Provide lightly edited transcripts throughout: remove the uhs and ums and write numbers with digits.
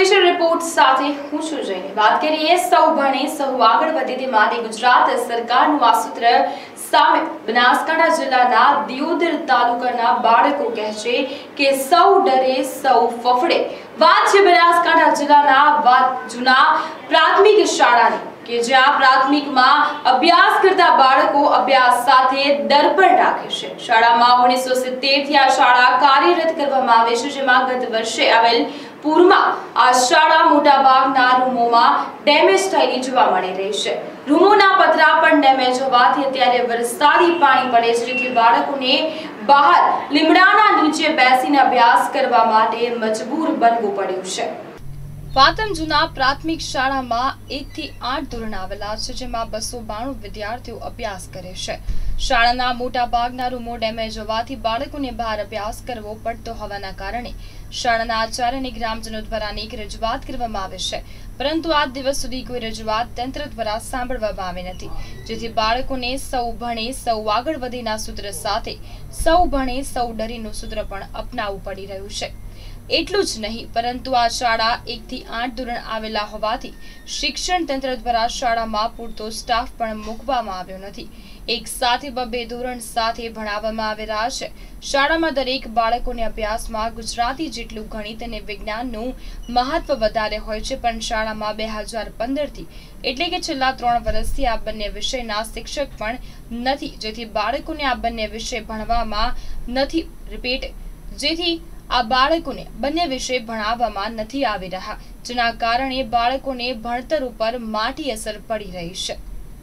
Special report સાથે હું છું જઈને વાત કરીએ સૌ ભણે સૌ આગળ વધે તે માટે ગુજરાત સરકારનું આ સૂત્ર સામે બનાસકાંઠા જિલ્લાના દિયોદર તાલુકાના બાળકો કહે છે કે સૌ ડરે સૌ ફફડે। વાત છે બનાસકાંઠા જિલ્લાના જૂના પ્રાથમિક શાળાની કે જ્યાં પ્રાથમિકમાં અભ્યાસ કરતા બાળકો અભ્યાસ સાથે ડર પણ રાખે છે। શાળામાં 1970 થી આ શાળા કાર્યરત કરવામાં આવે છે, જેમાં ગત વર્ષે આવેલ પૂરમાં આ શાળા મોટાભાગના રૂમોમાં ડેમેજ થયેલી જોવા મળી રહી છે। રૂમોના પતરા પણ ડેમેજ હોવાથી અત્યારે વરસાદી પાણી પડે છે, જેથી બાળકોને બહાર લીમડાના નીચે બેસીને અભ્યાસ કરવા માટે મજબૂર બનવું પડ્યું છે। વાતમ જૂના પ્રાથમિક શાળામાં 1 થી 8 ધોરણ આવેલા છે, જેમાં 292 વિદ્યાર્થીઓ અભ્યાસ કરે છે। શાળાના મોટા ભાગના રૂમો ડેમેજ હોવાથી બાળકોને બહાર અભ્યાસ કરવો પડતો હોવાના કારણે શાળાના આચાર્ય અને ગ્રામજનો દ્વારા અનેક રજૂઆત કરવામાં આવે છે, પરંતુ આજ દિવસ સુધી કોઈ રજૂઆત તંત્ર દ્વારા સાંભળવામાં આવી નથી, જેથી બાળકોને સૌ ભણે સૌ આગળ વધેના સૂત્ર સાથે સૌ ભણે સૌ ડરેનું સૂત્ર પણ અપનાવવું પડી રહ્યું છે। એટલું જ નહીં, પરંતુ આ શાળા 1 થી 8 ધોરણ આવેલા હોવાથી શિક્ષણ તંત્ર દ્વારા શાળામાં પૂરતો સ્ટાફ પણ મૂકવામાં આવ્યો નથી। એક સાથે 2 ધોરણ સાથે ભણાવવામાં આવી રહ્યા છે। શાળામાં દરેક બાળકોને અભ્યાસમાં ગુજરાતી જેટલું ગણિત અને વિજ્ઞાનનું મહત્વ વધારે હોય છે, પણ શાળામાં 2015 થી એટલે કે છેલ્લા 3 વર્ષથી આ બંને વિષયના શિક્ષક પણ નથી, જેથી બાળકોને આ બંને વિષય ભણવામાં નથી જેથી આ બાળકોને બંને વિષય ભણાવવામાં નથી આવી રહ્યા, જેના કારણે બાળકોને ભણતર ઉપર માઠી અસર પડી રહી છે।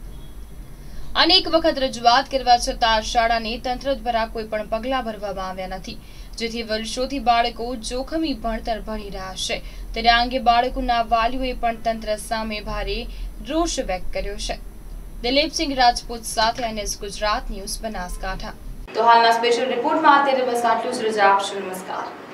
અનેક વખત રજૂઆત કરવા છતાં શાળાને તંત્ર દ્વારા કોઈ પણ પગલાં ભરવામાં આવ્યા નથી, જેથી વર્ષોથી બાળકો જોખમી ભણતર ભણી રહ્યા છે। ત્યારે આ અંગે બાળકોના વાલીઓએ પણ તંત્ર સામે ભારે રોષ વ્યક્ત કર્યો છે। દિલીપસિંહ રાજપૂત સાથે NS ગુજરાત ન્યૂઝ બનાસકાંઠા। તો હાલના સ્પેશિયલ રિપોર્ટમાં અત્યારે બસ આટલું જ। રજા આપશો। નમસ્કાર।